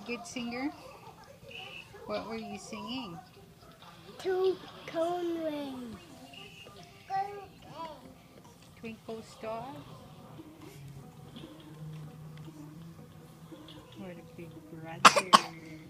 good singer? What were you singing? Two cone rain. Twinkle Star? What a big brother.